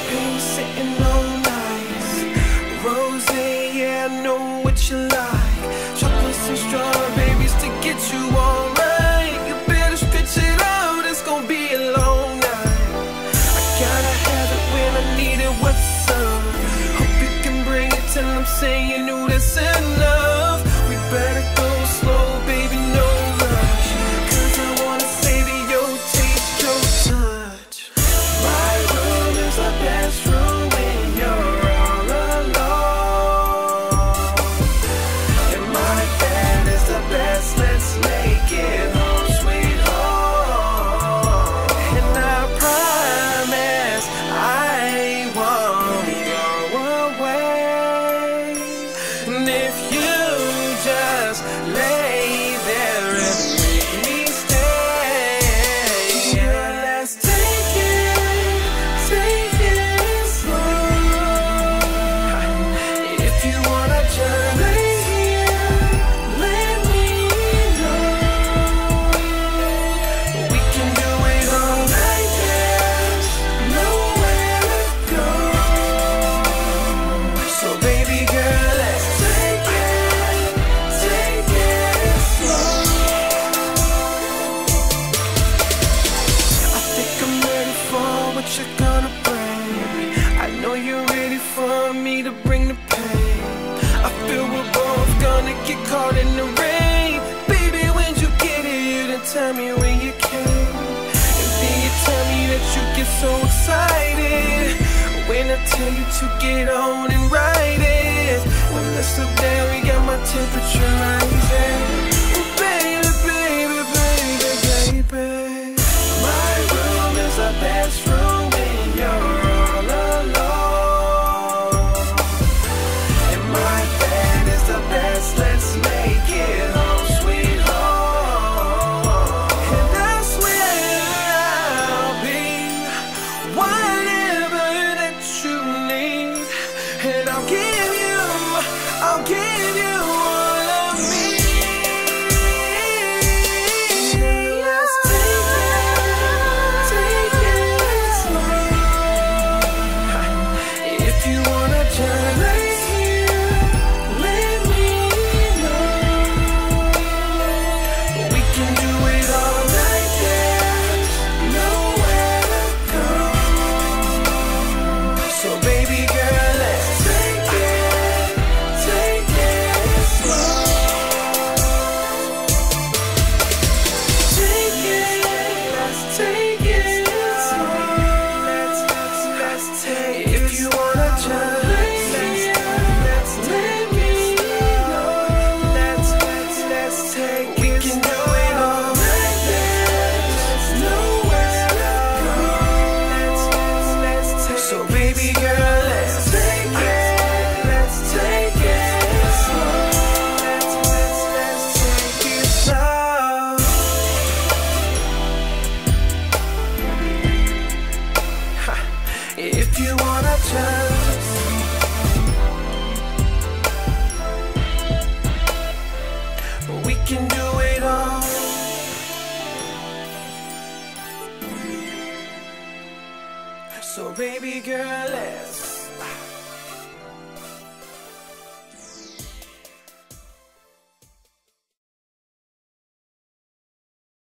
champagne sitting on ice. Rosé, yeah, I know what you like. Chocolates and strawberries to get you all right. You better stretch it out, it's gonna be a long night. I gotta have it when I need it, what's up? Hope you can bring it till I'm saying you knew that's enough. We better go slow, baby, no rush, 'cause I wanna savor your taste, your touch. My room is the best room when you're all alone, and my bed is the best, let's make it home sweet home. And I promise I won't go away, and if you just lay there and make me stay, yeah, let's take it slow. If you wanna just lay here, let me know. We can do it all night, there's nowhere to go. So baby girl, let's take it slow. I think I'm ready for what you're gonna bring. I know you're ready for me to bring the pain. I feel we're both gonna get caught in the rain. Baby, when you get here, then tell me when you came. And then you tell me that you get so excited when I tell you to get on and ride it. When let's slow down, we got my temperature rising. Oh, baby, baby, baby, baby. My room is the best room when you're all alone, and my bed is the best, let's make it home sweet home. And I swear I'll be whatever that you need, and I'll give you all of me. Let's take it slow. If you wanna just lay here, let me know. We can do it all night, there's nowhere to go. So baby girl, let's take it slow. Let's take it slow. Let's take it. If you wanna just lay here, let's let me know. Let's take it. We can do it all night, there's nowhere to go. Let's take it. So baby girl, let's take it slow. Let's take it slow. If you wanna just, we can do it all. So baby girl, let's